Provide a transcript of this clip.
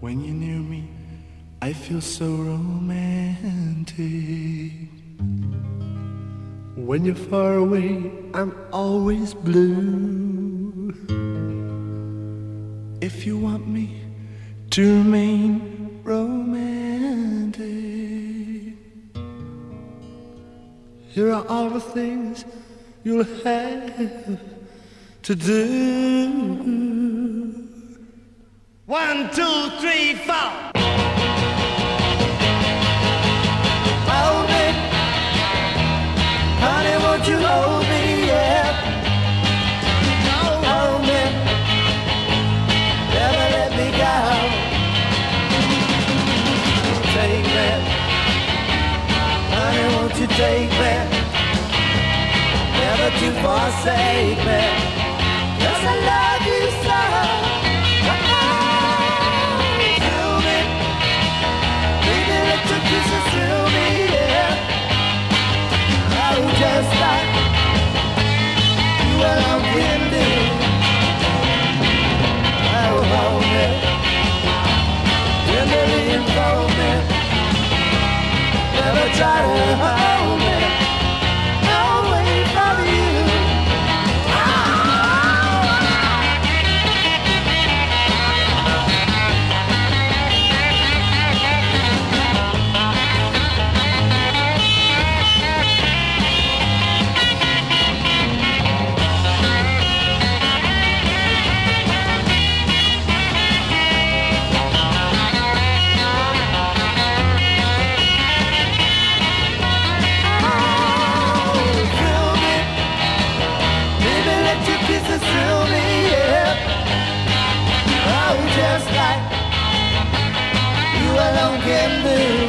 When you're near me, I feel so romantic. When you're far away, I'm always blue. If you want me to remain romantic, here are all the things you'll have to do. 1, 2, 3, 4. Hold me, honey, won't you hold me, yeah. Hold me, never let me go. Take me, honey, won't you take me, never to forsake me, 'cause I love you so. Just like you alone can do. Oh, hold me, tenderly enfold me, never try to hold me, away from you. Just like you alone can do.